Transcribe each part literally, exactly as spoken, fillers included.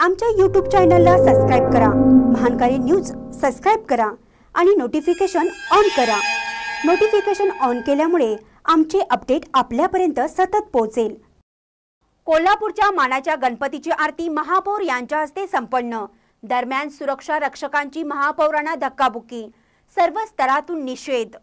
आमच्या यूट्यूब चॅनलला सबस्क्राइब करा, महानकारी न्यूज सबस्क्राइब करा आणि नोटिफिकेशन ऑन करा। नोटिफिकेशन ऑन केल्यामुळे आमचे अपडेट आपल्यापर्यंत सतत पोहोचेल। कोल्हापूरच्या मानाच्या गणपतीची आरती महापौर यांच्या हस्ते संपन्न। दरम्यान सुरक्षा रक्षकांची महापौरांना धक्काबुक्की, सर्व स्तरातून निषेध।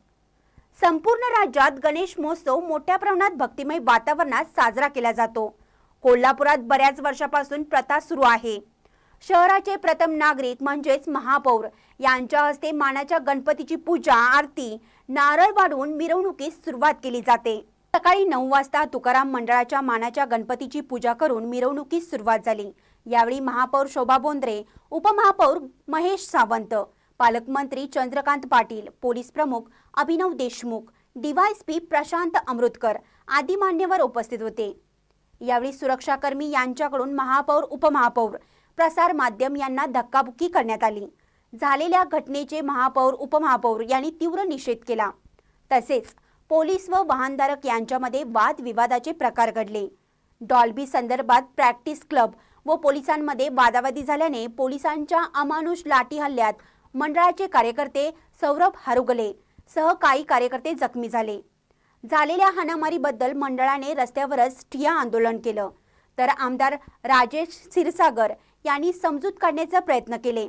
संपूर्ण राज्यात गणेश महोत्सव मोठ्या प्रमाणात भक्तिमय वातावरणात साजरा केला जातो। कोल्हापुरात बऱ्याच वर्षापासून प्रथा सुरू आहे। शहराचे प्रथम नागरिक म्हणजेच महापौर यांच्या हस्ते मानाच्या गणपतीची पूजा, आरती, नारळ वाढवून मिरवणुकीस सुरुवात केली जाते। सकाळी नऊ वाजता तुकाराम मंडळाच्या मानाच्या गणपतीची पूजा करून मिरवणुकीस सुरुवात झाली। यावेळी महापौर शोभा बोंद्रे, उपमहापौर महेश सावंत, पालकमंत्री चंद्रकांत पाटील, पोलीस प्रमुख अभिनव देशमुख, डीवायएसपी प्रशांत अमृतकर आदी मान्यवर उपस्थित होते। यावेळी सुरक्षाकर्मी यांच्याकडून महापौर, उपमहापौर, प्रसार माध्यम यांना धक्काबुक्की करण्यात आली। झालेल्या घटनेचे महापौर, उपमहापौर यांनी तीव्र निषेध केला। तसेच पोलीस व वाहनधारक यांच्यामध्ये वादविवादाचे प्रकार घडले। डॉल्बी संदर्भात प्रॅक्टिस क्लब व पोलिसांमध्ये वादावादी झाल्याने पोलिसांच्या अमानुष लाठी हल्ल्यात मंडळाचे कार्यकर्ते सौरभ हरुगले सह काही कार्यकर्ते जखमी झाले। झालेल्या हाणामारीबद्दल मंडळाने रस्त्यावरच ठिय्या आंदोलन केलं, तर आमदार राजेश क्षीरसागर यांनी समजूत काढण्याचा प्रयत्न केले।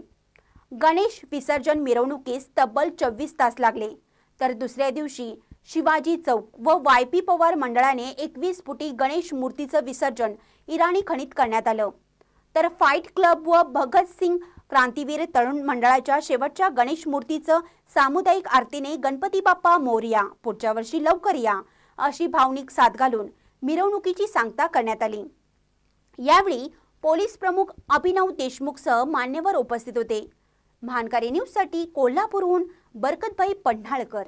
गणेश विसर्जन मिरवणुकीस तब्बल चोवीस तास लागले, तर दुसऱ्या दिवशी शिवाजी चौक व वाय पी पवार मंडळाने एकवीस फुटी गणेश मूर्तीचं विसर्जन इराणी खणीत करण्यात आलं। तर फाईट क्लब व भगत सिंग क्रांतीवीर तरुण मंडळाच्या शेवटच्या गणेश मूर्तीचं सामुदायिक आरतीने गणपती बाप्पा मोरया, पुढच्या वर्षी लवकर या अशी भावनिक साथ घालून मिरवणुकीची सांगता करण्यात आली। यावेळी पोलीस प्रमुख अभिनव देशमुख सह मान्यवर उपस्थित होते। महानकारी न्यूज साठी कोल्हापूरहून बरकतभाई पन्हाळकर।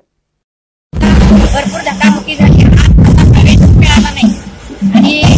भरपूर धक्काबुक्की झाली, मिळाला नाही आणि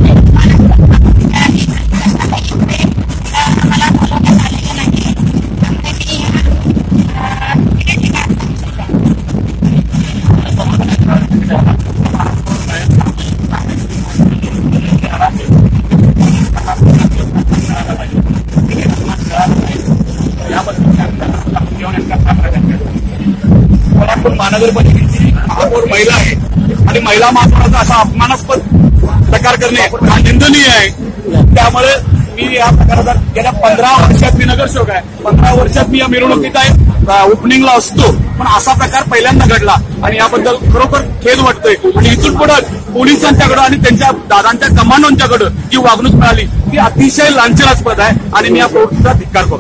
कोल्हापूर महानगरपालिकेची महापौर महिला आहे आणि महिला महापौराचा असा अपमानास्पद प्रकार करणे हा निंदनीय आहे। त्यामुळे मी या प्रकाराचा गेल्या पंधरा वर्षात मी नगरसेवक आहे, पंधरा वर्षात मी या मिरवणुकीत आहे, ओपनिंगला असतो, पण असा प्रकार पहिल्यांदा घडला आणि याबद्दल खरोखर खेद वाटतोय। आणि इथून पुढे पोलिसांच्याकडे आणि त्यांच्या दादांच्या कमांडोंच्याकडे जी वागणूक मिळाली ती अतिशय लांछनास्पद आहे आणि मी या प्रवृत्तीचा धिक्कार करतो।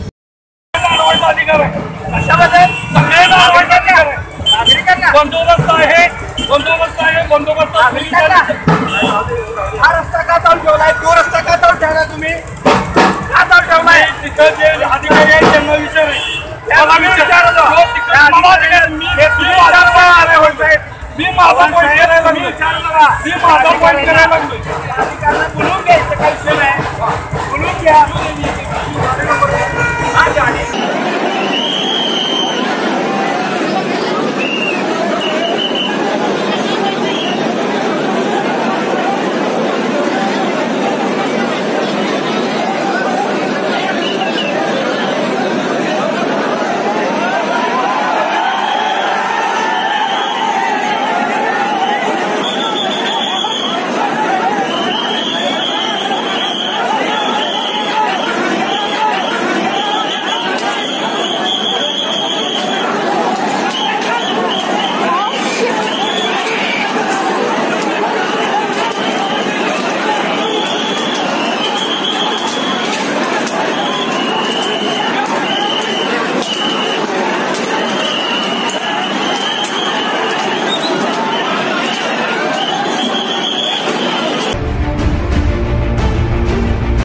बंदोबस्त आहे, बंदोबस्त आहे, बंदोबस्त हा रस्ता का चालू ठेवलाय? तो रस्ता का चालू ठेवलाय? तुम्ही का चालू ठेवलाय? तिथं जे अधिकारी आहेत त्यांना विचार मी माझा पॉईंट करायला मी माझा पॉईंट करायला लागलोय।